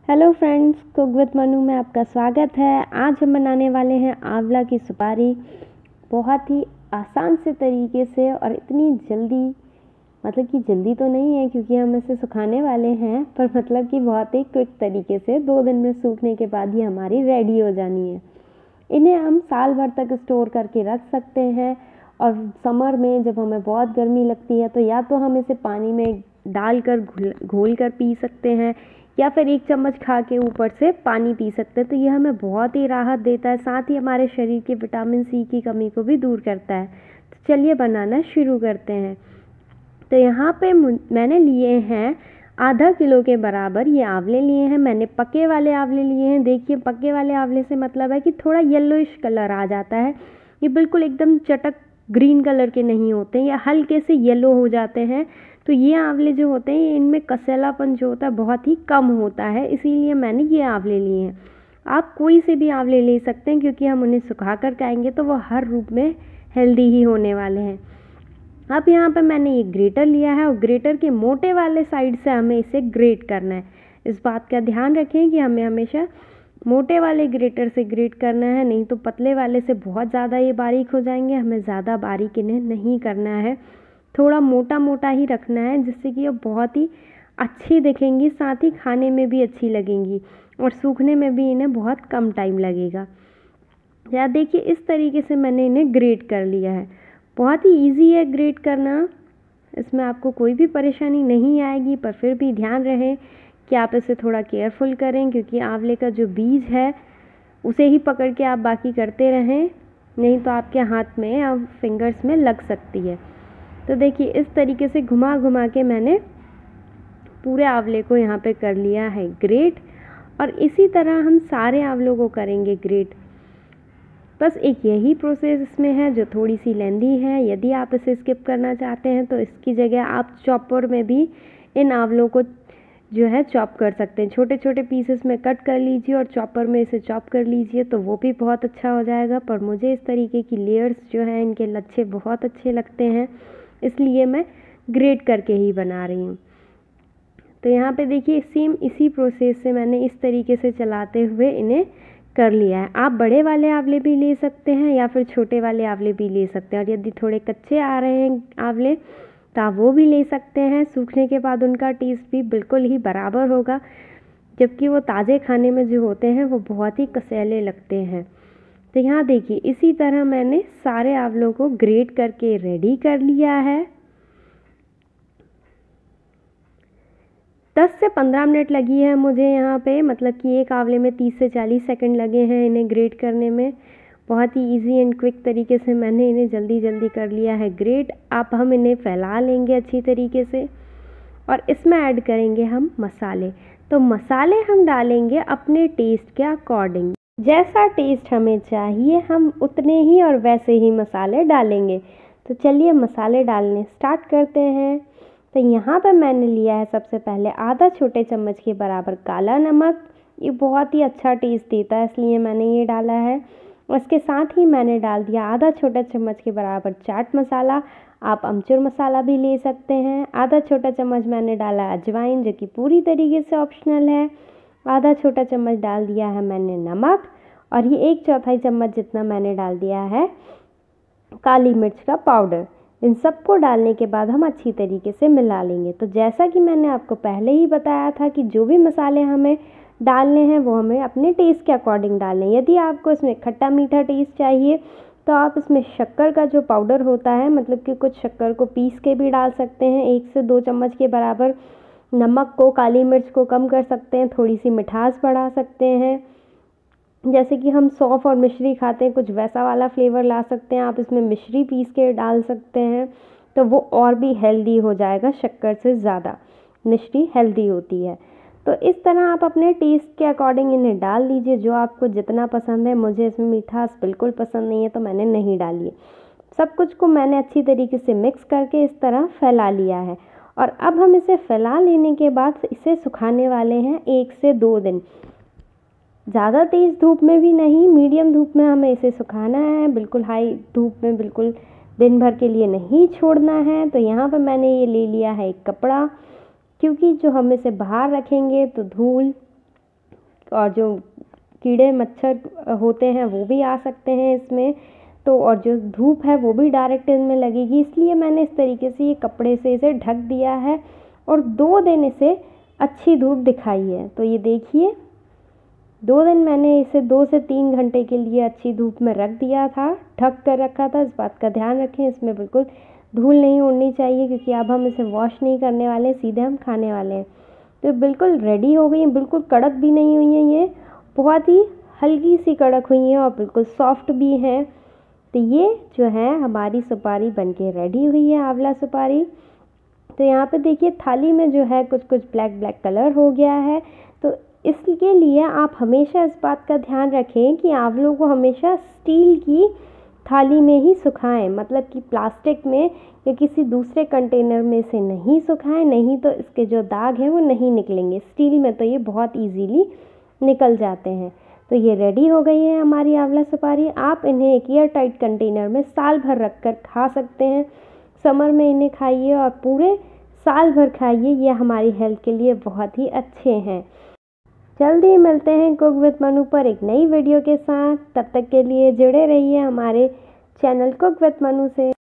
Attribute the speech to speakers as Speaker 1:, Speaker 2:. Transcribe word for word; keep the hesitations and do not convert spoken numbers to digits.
Speaker 1: Hello friends, cook with Manu में आपका स्वागत है। आज हम बनाने वाले हैं आंवला की सुपारी। बहुत ही आसान से तरीके से और इतनी जल्दी, मतलब कि जल्दी तो नहीं है क्योंकि हम इसे सुखाने वाले हैं, पर मतलब कि बहुत ही क्विक तरीके से दो दिन में सूखने के बाद ही हमारी रेडी हो जानी है। इन्हें हम साल भर तक स्टोर करके रख सकते हैं और समर में जब हमें बहुत गर्मी लगती है तो या तो हम इसे पानी में डालकर घुल घोल कर पी सकते हैं या फिर एक चम्मच खा के ऊपर से पानी पी सकते हैं। तो ये हमें बहुत ही राहत देता है, साथ ही हमारे शरीर के विटामिन सी की कमी को भी दूर करता है। तो चलिए बनाना शुरू करते हैं। तो यहाँ पे मैंने लिए हैं आधा किलो के बराबर ये आंवले लिए हैं। मैंने पके वाले आंवले लिए हैं। देखिए, पके वाले आंवले से मतलब है कि थोड़ा येलोइश कलर आ जाता है। ये बिल्कुल एकदम चटक ग्रीन कलर के नहीं होते, या हल्के से येलो हो जाते हैं। तो ये आंवले जो होते हैं इनमें कसेलापन जो होता है बहुत ही कम होता है, इसीलिए मैंने ये आंवले लिए हैं। आप कोई से भी आंवले ले सकते हैं क्योंकि हम उन्हें सुखा कर खाएंगे तो वो हर रूप में हेल्दी ही होने वाले हैं। अब यहाँ पर मैंने ये ग्रेटर लिया है और ग्रेटर के मोटे वाले साइड से हमें इसे ग्रेट करना है। इस बात का ध्यान रखें कि हमें हमेशा मोटे वाले ग्रेटर से ग्रेट करना है, नहीं तो पतले वाले से बहुत ज़्यादा ये बारीक हो जाएंगे। हमें ज़्यादा बारीक इन्हें नहीं करना है, थोड़ा मोटा मोटा ही रखना है, जिससे कि ये बहुत ही अच्छी दिखेंगी, साथ ही खाने में भी अच्छी लगेंगी और सूखने में भी इन्हें बहुत कम टाइम लगेगा। या देखिए, इस तरीके से मैंने इन्हें ग्रेट कर लिया है। बहुत ही इजी है ग्रेट करना, इसमें आपको कोई भी परेशानी नहीं आएगी, पर फिर भी ध्यान रहे कि आप इसे थोड़ा केयरफुल करें क्योंकि आंवले का जो बीज है उसे ही पकड़ के आप बाकी करते रहें, नहीं तो आपके हाथ में या फिंगर्स में लग सकती है। तो देखिए, इस तरीके से घुमा घुमा के मैंने पूरे आंवले को यहाँ पे कर लिया है ग्रेट, और इसी तरह हम सारे आंवलों को करेंगे ग्रेट। बस एक यही प्रोसेस इसमें है जो थोड़ी सी लेंदी है। यदि आप इसे स्किप करना चाहते हैं तो इसकी जगह आप चॉपर में भी इन आंवलों को जो है चॉप कर सकते हैं। छोटे छोटे पीसेस में कट कर लीजिए और चॉपर में इसे चॉप कर लीजिए तो वो भी बहुत अच्छा हो जाएगा। पर मुझे इस तरीके की लेयर्स जो हैं इनके लच्छे बहुत अच्छे लगते हैं, इसलिए मैं ग्रेट करके ही बना रही हूँ। तो यहाँ पे देखिए, सेम इसी प्रोसेस से मैंने इस तरीके से चलाते हुए इन्हें कर लिया है। आप बड़े वाले आंवले भी ले सकते हैं या फिर छोटे वाले आंवले भी ले सकते हैं, और यदि थोड़े कच्चे आ रहे हैं आंवले तो आप वो भी ले सकते हैं। सूखने के बाद उनका टेस्ट भी बिल्कुल ही बराबर होगा, जबकि वो ताज़े खाने में जो होते हैं वो बहुत ही कसैले लगते हैं। तो यहाँ देखिए, इसी तरह मैंने सारे आंवलों को ग्रेट करके रेडी कर लिया है। दस से पंद्रह मिनट लगी है मुझे यहाँ पे, मतलब कि एक आंवले में तीस से चालीस सेकंड लगे हैं इन्हें ग्रेट करने में। बहुत ही इजी एंड क्विक तरीके से मैंने इन्हें जल्दी जल्दी कर लिया है ग्रेट। अब हम इन्हें फैला लेंगे अच्छी तरीके से और इसमें ऐड करेंगे हम मसाले। तो मसाले हम डालेंगे अपने टेस्ट के अकॉर्डिंग, जैसा टेस्ट हमें चाहिए हम उतने ही और वैसे ही मसाले डालेंगे। तो चलिए मसाले डालने स्टार्ट करते हैं। तो यहाँ पर मैंने लिया है सबसे पहले आधा छोटे चम्मच के बराबर काला नमक। ये बहुत ही अच्छा टेस्ट देता है, इसलिए मैंने ये डाला है। उसके साथ ही मैंने डाल दिया आधा छोटा चम्मच के बराबर चाट मसाला। आप अमचूर मसाला भी ले सकते हैं। आधा छोटा चम्मच मैंने डाला अजवाइन, जो कि पूरी तरीके से ऑप्शनल है। आधा छोटा चम्मच डाल दिया है मैंने नमक, और ये एक चौथाई चम्मच जितना मैंने डाल दिया है काली मिर्च का पाउडर। इन सबको डालने के बाद हम अच्छी तरीके से मिला लेंगे। तो जैसा कि मैंने आपको पहले ही बताया था कि जो भी मसाले हमें डालने हैं वो हमें अपने टेस्ट के अकॉर्डिंग डालने हैं। यदि आपको इसमें खट्टा मीठा टेस्ट चाहिए तो आप इसमें शक्कर का जो पाउडर होता है, मतलब कि कुछ शक्कर को पीस के भी डाल सकते हैं। एक से दो चम्मच के बराबर नमक को, काली मिर्च को कम कर सकते हैं, थोड़ी सी मिठास बढ़ा सकते हैं। जैसे कि हम सौंफ और मिश्री खाते हैं, कुछ वैसा वाला फ्लेवर ला सकते हैं। आप इसमें मिश्री पीस के डाल सकते हैं तो वो और भी हेल्दी हो जाएगा। शक्कर से ज़्यादा मिश्री हेल्दी होती है। तो इस तरह आप अपने टेस्ट के अकॉर्डिंग इन्हें डाल दीजिए, जो आपको जितना पसंद है। मुझे इसमें मिठास बिल्कुल पसंद नहीं है तो मैंने नहीं डाली है। सब कुछ को मैंने अच्छी तरीके से मिक्स करके इस तरह फैला लिया है, और अब हम इसे फैला लेने के बाद इसे सुखाने वाले हैं एक से दो दिन। ज़्यादा तेज़ धूप में भी नहीं, मीडियम धूप में हमें इसे सुखाना है। बिल्कुल हाई धूप में बिल्कुल दिन भर के लिए नहीं छोड़ना है। तो यहाँ पर मैंने ये ले लिया है एक कपड़ा, क्योंकि जो हम इसे बाहर रखेंगे तो धूल और जो कीड़े मच्छर होते हैं वो भी आ सकते हैं इसमें। तो और जो धूप है वो भी डायरेक्ट इनमें लगेगी, इसलिए मैंने इस तरीके से ये कपड़े से इसे ढक दिया है और दो दिन इसे अच्छी धूप दिखाई है। तो ये देखिए, दो दिन मैंने इसे दो से तीन घंटे के लिए अच्छी धूप में रख दिया था, ढक कर रखा था। इस बात का ध्यान रखें, इसमें बिल्कुल धूल नहीं उड़नी चाहिए, क्योंकि अब हम इसे वॉश नहीं करने वाले, सीधे हम खाने वाले हैं। तो बिल्कुल रेडी हो गई हैं, बिल्कुल कड़क भी नहीं हुई हैं, ये बहुत ही हल्की सी कड़क हुई हैं और बिल्कुल सॉफ्ट भी हैं। तो ये जो है हमारी सुपारी बनके रेडी हुई है, आंवला सुपारी। तो यहाँ पे देखिए थाली में जो है कुछ कुछ ब्लैक ब्लैक कलर हो गया है। तो इसके लिए आप हमेशा इस बात का ध्यान रखें कि आंवलों को हमेशा स्टील की थाली में ही सुखाएं, मतलब कि प्लास्टिक में या किसी दूसरे कंटेनर में से नहीं सुखाएं, नहीं तो इसके जो दाग हैं वो नहीं निकलेंगे। स्टील में तो ये बहुत इजीली निकल जाते हैं। तो ये रेडी हो गई है हमारी आंवला सुपारी। आप इन्हें एक एयर टाइट कंटेनर में साल भर रख कर खा सकते हैं। समर में इन्हें खाइए और पूरे साल भर खाइए, ये हमारी हेल्थ के लिए बहुत ही अच्छे हैं। जल्दी मिलते हैं कुक विद मनु पर एक नई वीडियो के साथ। तब तक के लिए जुड़े रहिए हमारे चैनल कुक विद मनु से।